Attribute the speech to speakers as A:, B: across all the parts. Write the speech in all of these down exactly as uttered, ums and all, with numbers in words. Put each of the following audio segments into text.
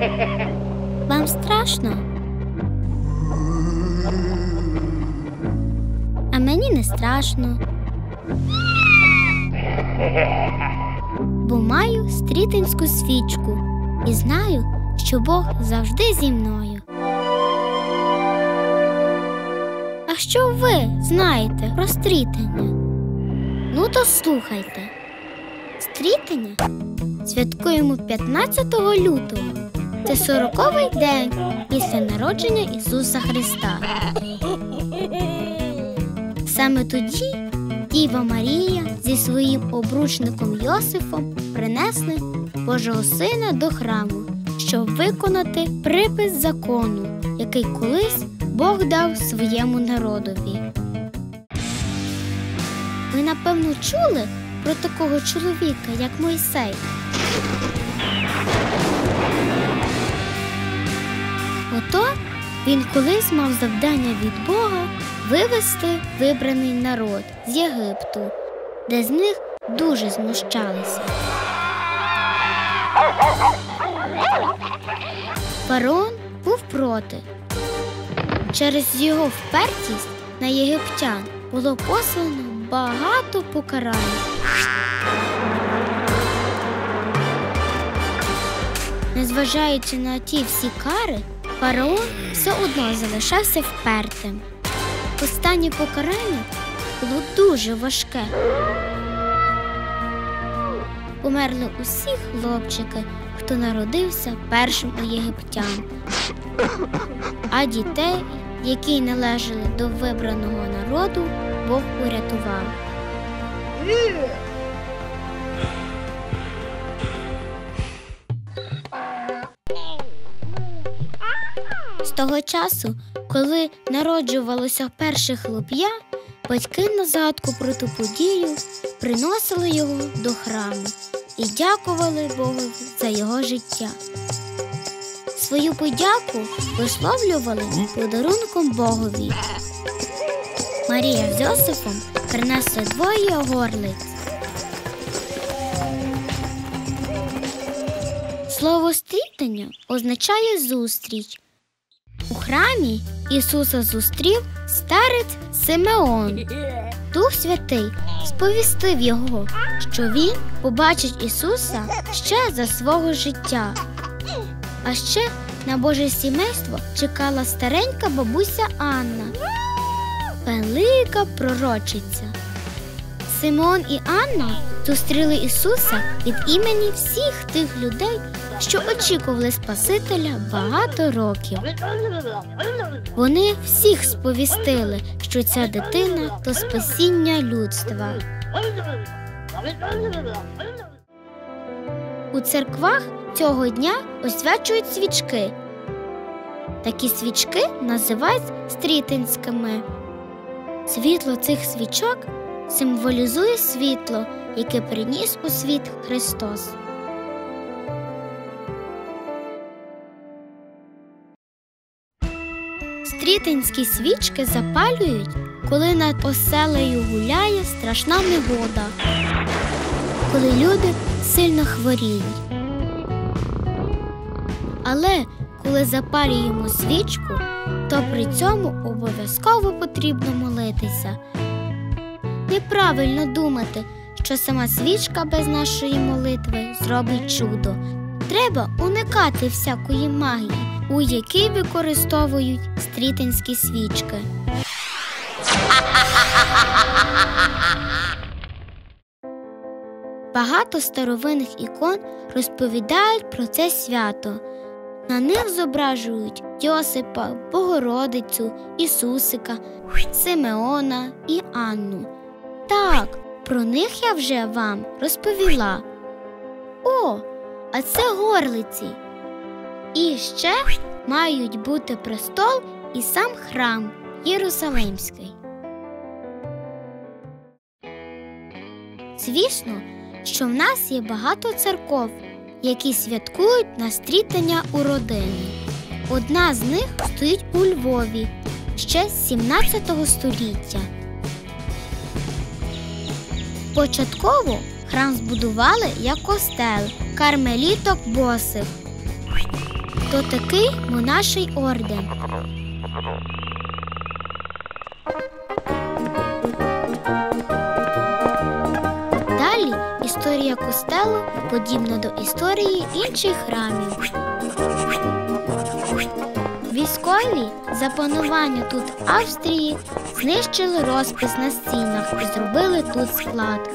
A: Вам страшно? А мені не страшно. Бо маю стрітинську свічку і знаю, що Бог завжди зі мною. А що ви знаєте про стрітення? Ну то слухайте. Стрітення святкуємо п'ятнадцятого лютого. Це сороковий день після народження Ісуса Христа. Саме тоді Діва Марія зі своїм обручником Йосифом принесли Божого Сина до храму, щоб виконати припис закону, який колись Бог дав своєму народові. Ви, напевно, чули про такого чоловіка, як Мойсей? Ото він колись мав завдання від Бога вивести вибраний народ з Єгипту, де з них дуже знущалися. Фараон був проти. Через його впертість на єгиптян було послано багато покарань. Незважаючи на ті всі кари, фараон все одно залишався впертим. Останнє покарання було дуже важке. Померли усі хлопчики, хто народився першим у єгиптян. А дітей, які належали до вибраного народу, Бог урятував. З того часу, коли народжувалося перше хлоп'я, батьки на згадку про ту подію приносили його до храму і дякували Богу за його життя. Свою подяку висловлювали подарунком Богові. Марія з Йосифом принесли двоє горлиць. Слово «стрітення» означає «зустріч». У храмі Ісуса зустрів старець Симеон. Дух Святий сповістив його, що він побачить Ісуса ще за свого життя. А ще на Боже сімейство чекала старенька бабуся Анна, велика пророчиця. Симеон і Анна зустріли Ісуса від імені всіх тих людей, що очікували Спасителя багато років. Вони всіх сповістили, що ця дитина – то спасіння людства. У церквах цього дня освячують свічки. Такі свічки називають стрітинськими. Світло цих свічок символізує світло, яке приніс у світ Христос. Стрітинські свічки запалюють, коли над оселею гуляє страшна негода, коли люди сильно хворіють. Але коли запалюємо свічку, то при цьому обов'язково потрібно молитися. Неправильно думати, що сама свічка без нашої молитви зробить чудо. Треба уникати всякої магії, у якій використовують стрітинські свічки. Багато старовинних ікон розповідають про це свято. На них зображують Йосипа, Богородицю, Ісусика, Симеона і Анну. Так, про них я вже вам розповіла. О, а це горлиці. І ще мають бути престол і сам храм Єрусалимський. Звісно, що в нас є багато церков, які святкують на стрітення у родині. Одна з них стоїть у Львові ще з сімнадцятого століття. Початково храм збудували як костел кармеліток босих. Хто такий монаший орден? Далі історія костелу подібна до історії інших храмів. Військові за панування тут Австрії знищили розпис на стінах і зробили тут склад.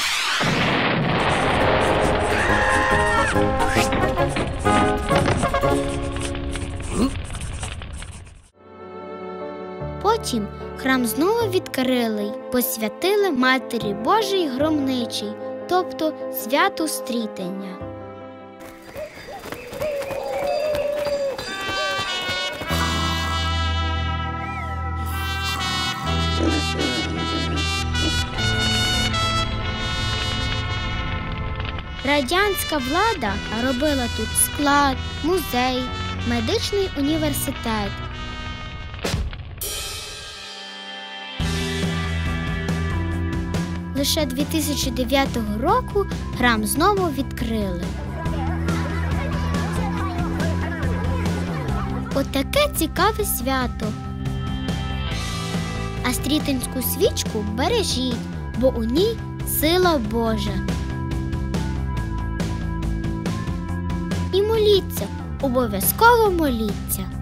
A: Потім храм знову відкрили й посвятили Матері Божій Громничій, тобто святу Стрітення. Радянська влада робила тут склад, музей, медичний університет. Лише дві тисячі дев'ятого року храм знову відкрили. Отаке цікаве свято. А стрітинську свічку бережіть, бо у ній сила Божа. І моліться, обов'язково моліться.